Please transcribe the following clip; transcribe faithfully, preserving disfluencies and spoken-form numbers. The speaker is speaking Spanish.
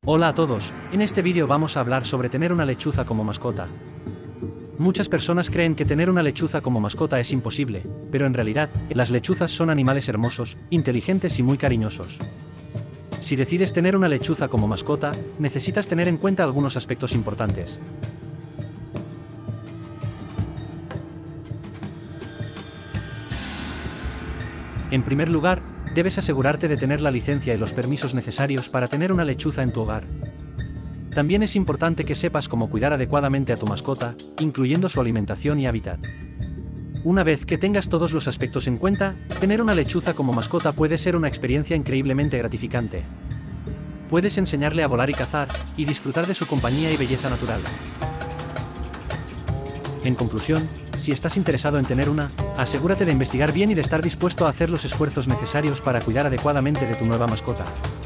Hola a todos, en este vídeo vamos a hablar sobre tener una lechuza como mascota. Muchas personas creen que tener una lechuza como mascota es imposible, pero en realidad, las lechuzas son animales hermosos, inteligentes y muy cariñosos. Si decides tener una lechuza como mascota, necesitas tener en cuenta algunos aspectos importantes. En primer lugar, debes asegurarte de tener la licencia y los permisos necesarios para tener una lechuza en tu hogar. También es importante que sepas cómo cuidar adecuadamente a tu mascota, incluyendo su alimentación y hábitat. Una vez que tengas todos los aspectos en cuenta, tener una lechuza como mascota puede ser una experiencia increíblemente gratificante. Puedes enseñarle a volar y cazar, y disfrutar de su compañía y belleza natural. En conclusión, si estás interesado en tener una, asegúrate de investigar bien y de estar dispuesto a hacer los esfuerzos necesarios para cuidar adecuadamente de tu nueva mascota.